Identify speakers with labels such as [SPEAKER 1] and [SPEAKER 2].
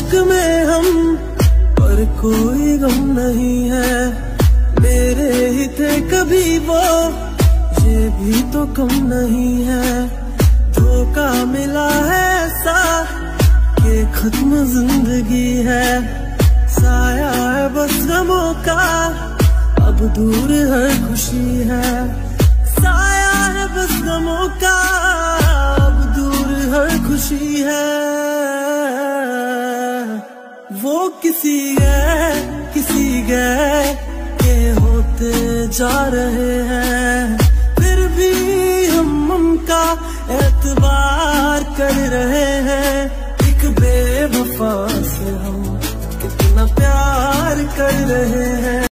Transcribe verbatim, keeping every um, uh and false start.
[SPEAKER 1] इश्क में हम, पर कोई गम नहीं है। मेरे ही थे कभी वो, ये भी तो कम नहीं है। धोखा मिला है ऐसा कि खत्म जिंदगी है। साया है बस गमों का, अब दूर हर खुशी है। साया है बस गमों का, अब दूर हर खुशी है। वो किसी गए किसी गए के होते जा रहे हैं, फिर भी हम उनका एतबार कर रहे हैं। एक बेवफा से हम कितना प्यार कर रहे हैं।